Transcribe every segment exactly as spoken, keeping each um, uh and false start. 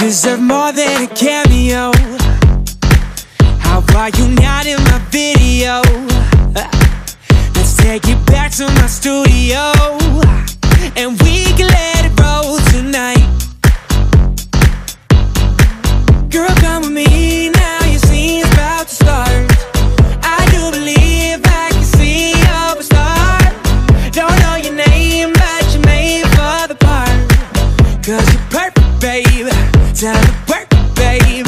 deserve more than a cameo. How are you not in my video? Let's take it back to my studio, and we can let it roll tonight. Girl, come with me now, your scene's about to start. I do believe I can see you're a star. Don't know your name, but you're made for the part. Cause you're perfect, babe. Time to work, babe.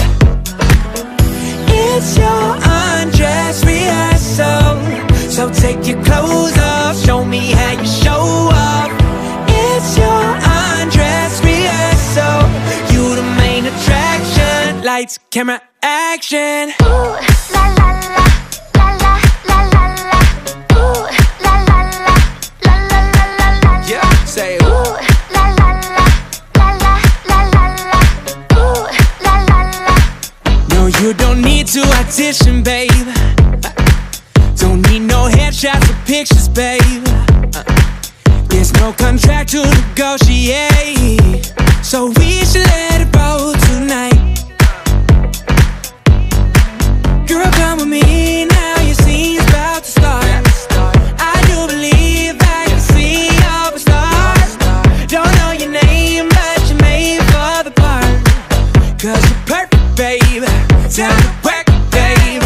It's your undress rehearsal, so take your clothes off, show me how you show off. It's your undress rehearsal, you the main attraction. Lights, camera, action. Ooh, la la la, la la la la la. Ooh, la la la, la la la la la. Yeah, say ooh. Ooh, la la la, la la la la la. Ooh, la la la. No, you don't need to audition, babe. Don't need no headshots or pictures, babe. There's no contract to negotiate, so we should let it roll tonight. Girl, come with me now, your scene's about to start. I do believe I can see you're a star. Don't know your name, but you're made for the part. Cause you're perfect, babe. Time to work, babe.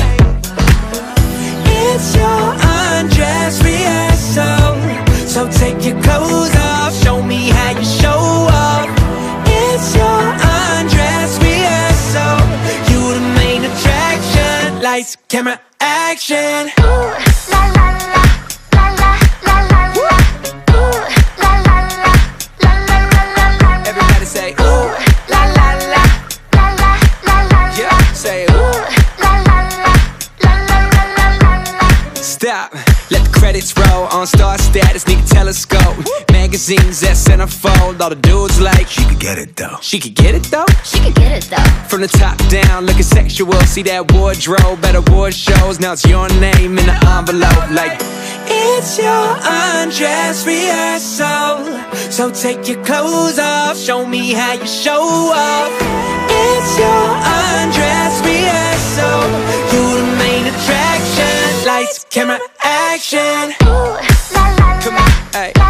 It's your undress rehearsal, so take your clothes off, show me how you show off. It's your undress rehearsal, you the main attraction. Lights, camera, action. Ooh, la la la, la la la la la. Ooh, la la la, la la la la la. Everybody say ooh, Ooh, la la la, la la la la la. yeah, say ooh. Ooh, la la la, la la la la la la. Stop, let the credits roll. On star status, need a telescope. Magazines that centerfold. All the dudes like, she could get it though. She could get it though. She could get it though. From the top down, looking sexual. See that wardrobe at award shows. Now it's your name in the envelope. Like, it's your undress rehearsal, so take your clothes off, show me how you show off. It's your undress rehearsal, you the main attraction. Lights, camera, action. Ooh, la la Come la, on, hey. la